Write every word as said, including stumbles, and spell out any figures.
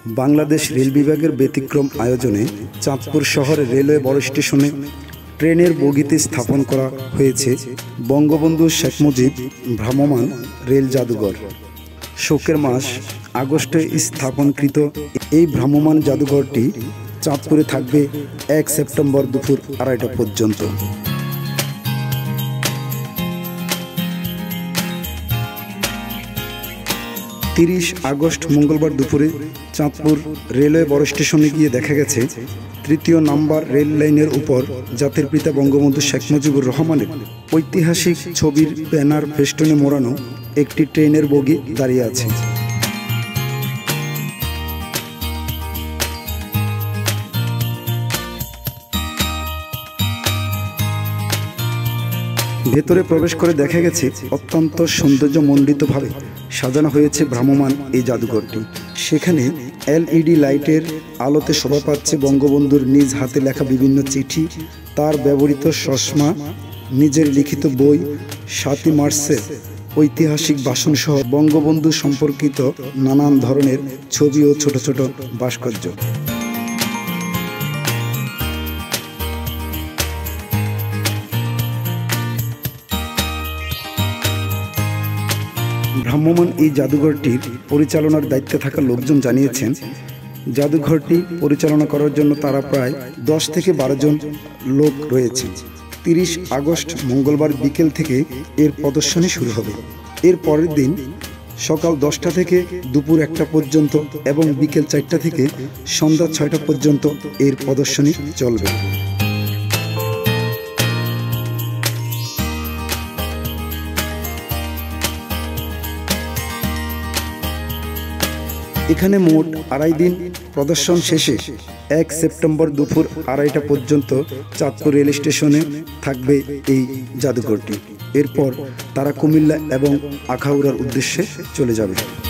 Bangladesh rail বিভাগের ব্যতিক্রম আয়োজনে চাঁদপুর শহরের রেলওয়ে বড় স্টেশনে ট্রেনের বগিতে স্থাপন করা হয়েছে বঙ্গবন্ধু শেখ মুজিব ভ্রাম্যমাণ রেল জাদুঘর। শোকের মাস আগস্টে স্থাপনকৃত এই ভ্রাম্যমাণ জাদুঘরটি চাঁদপুরে থাকবে এক সেপ্টেম্বর দুপুর আড়াইটা পর্যন্ত। তিরিশ আগস্ট মঙ্গলবার দুপুরে চাঁদপুর রেলওয়ে বড় স্টেশনে গিয়ে দেখা গেছে তৃতীয় নাম্বার রেল লাইনের উপর জাতির পিতা বঙ্গবন্ধু শেখ মুজিবুর রহমানের ঐতিহাসিক ছবির ব্যানার ফেস্টনে মোড়ানো একটি ট্রেনের বগি দাঁড়িয়ে আছে। ভেতরে প্রবেশ করে দেখা গেছে অত্যন্ত সৌন্দর্যমণ্ডিতভাবে সাজানো হয়েছে ভ্রাম্যমাণ এই জাদুঘরটি। সেখানে এলইডি লাইটের আলোতে শোভা পাচ্ছে বঙ্গবন্ধুর নিজ হাতে লেখা বিভিন্ন চিঠি, তার ব্যবহৃত চশমা, নিজের লিখিত বই, সাতই মার্চের ঐতিহাসিক ভাষণ সহ বঙ্গবন্ধু সম্পর্কিত নানান ধরনের ছবি ও ছোট ছোট ভাস্কর্য। ভ্রাম্যমাণ এই জাদুঘরটির পরিচালনার দায়িত্বে থাকা লোকজন জানিয়েছেন, জাদুঘরটি পরিচালনা করার জন্য তারা প্রায় দশ থেকে বারো জন লোক রয়েছে। তিরিশ আগস্ট মঙ্গলবার বিকেল থেকে এর প্রদর্শনী শুরু হবে। এর পরের দিন সকাল দশটা থেকে দুপুর একটা পর্যন্ত এবং বিকেল চারটা থেকে সন্ধ্যা ছয়টা পর্যন্ত এর প্রদর্শনী চলবে। এখানে মোট আড়াই দিন প্রদর্শন শেষে এক সেপ্টেম্বর দুপুর আড়াইটা পর্যন্ত চাঁদপুর রেল স্টেশনে থাকবে এই জাদুঘরটি। এরপর তারা কুমিল্লা এবং আখাউড়ার উদ্দেশ্যে চলে যাবে।